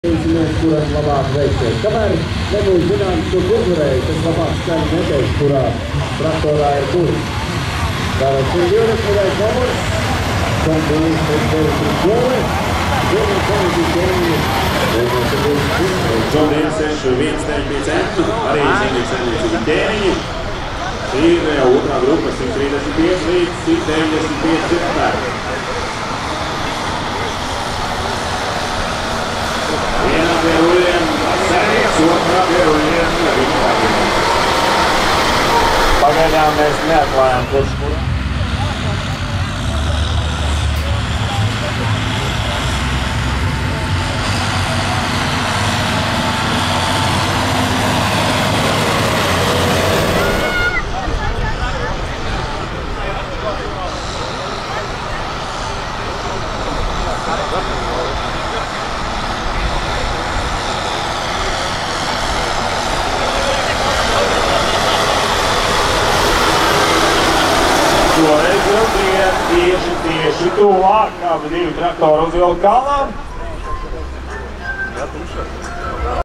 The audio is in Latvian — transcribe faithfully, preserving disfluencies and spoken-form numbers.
Mēs, kuram labāk veiksies. Kamēr nebūs zināms, kur uzvarēja, tas labāk skaņa neteiks, kurā traktorā ir kurš. Tātad simt divdesmitais numurs, Konkulis pēc deviņdesmit Jole, deviņdesmit deviņi. Šodien seši viens deviņi centu, arī Zenīgs Zenīgs ķēniņi. Šī ir otrā grupa, simt trīsdesmit pieci līdz simt deviņdesmit pieci cilvēki. Vienā pie ruļiem Zenīgs, otrā pie ruļiem Zenīgs. Pagaidām mēs neatklājām kurš kur. Šoreiz vilcieni tieši, tieši tuvāk, abi divi traktori uz Vilku kalnām.